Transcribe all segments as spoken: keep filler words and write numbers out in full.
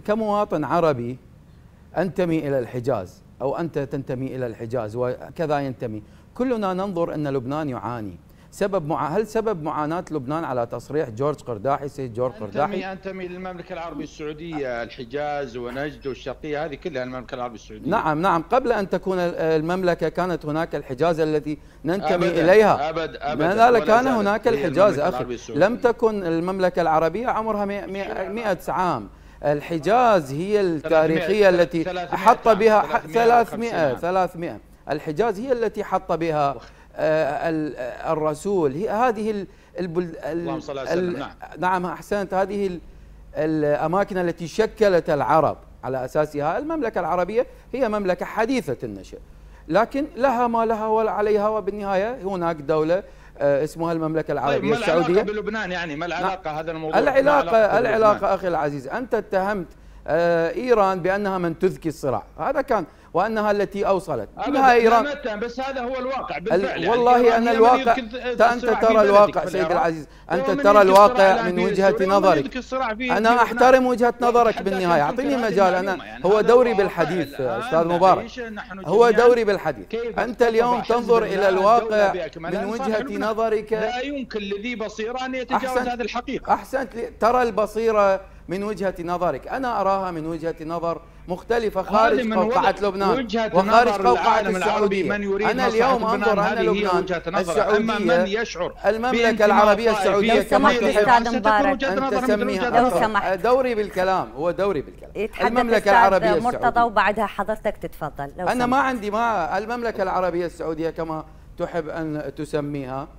كمواطن عربي أنتمي إلى الحجاز أو أنت تنتمي إلى الحجاز وكذا ينتمي، كلنا ننظر أن لبنان يعاني. سبب مع... هل سبب معاناة لبنان على تصريح جورج قرداحي سيد جورج قرداحي؟ أنتمي أنتمي للمملكة العربية السعودية، الحجاز ونجد والشرقية هذه كلها المملكة العربية السعودية. نعم نعم، قبل أن تكون المملكة كانت هناك الحجاز التي ننتمي أبداً إليها. أبد أبدا لا لا، كان هناك الحجاز أخي، لم السعودية. تكن المملكة العربية عمرها مئة عام. الحجاز هي التاريخية التي حط بها ثلاثمئة ثلاثمئة الحجاز هي التي حط بها الرسول. هي هذه البلد... اللهم صل على سيدنا. نعم نعم احسنت. هذه الاماكن التي شكلت العرب على اساسها. المملكه العربيه هي مملكه حديثه النشأ، لكن لها ما لها ولا عليها، وبالنهايه هناك دوله اسمها المملكه العربيه طيب السعوديه. ما العلاقه بلبنان يعني؟ ما العلاقه هذا الموضوع؟ العلاقه العلاقه اخي العزيز، انت اتهمت ايران بانها من تذكي الصراع، هذا كان، وانها التي اوصلت انها ايران. بس هذا هو الواقع بالفعل. والله يعني ان الواقع انت ترى الواقع سيدي العزيز، انت ترى الواقع من وجهه نظرك. انا احترم وجهه نظرك بالنهايه، اعطيني مجال. انا هو دوري بالحديث استاذ مبارك، هو دوري بالحديث. انت اليوم تنظر الى الواقع من وجهه نظرك. لا يمكن لذي بصيره ان يتجاوز هذه الحقيقه. احسنت. ترى البصيره من وجهة نظرك، أنا أراها من وجهة نظر مختلفة خارج قوقعة لبنان وخارج قوقعة السعودية. أنا اليوم أنظر أن لبنان السعودية المملكة العربية السعودية كما أن تسميها. دوري بالكلام، هو دوري بالكلام. المملكة العربية السعودية مرتضى وبعدها حضرتك تتفضل. لو أنا ما عندي ما المملكة العربية السعودية كما تحب أن تسميها.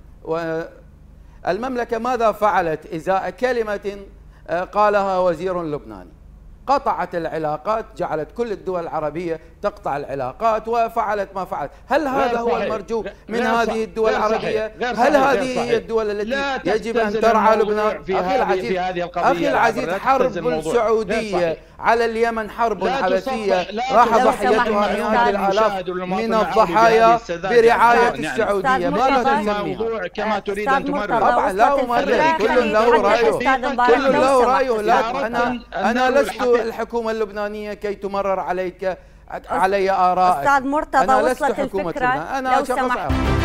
والمملكة ماذا فعلت إزاء كلمة قالها وزير لبناني؟ قطعت العلاقات، جعلت كل الدول العربية تقطع العلاقات وفعلت ما فعلت. هل هذا هو المرجو من هذه الدول العربية؟ هل هذه هي الدول التي يجب أن ترعى لبنان؟ أخي العزيز، أخي العزيز، حرب السعودية على اليمن حرب عبثية راح ضحيتها مئات الآلاف من الضحايا برعاية السعودية. ماذا تسميها؟ كما تريد أن تمرر. طبعا لا أمرر، كل له رأيه، كل له رأيه. لا، أنا أنا لست الحكومة اللبنانية كي تمرر عليك علي آراء. أستاذ مرتضى، وصلت الفكرة. أنا شخص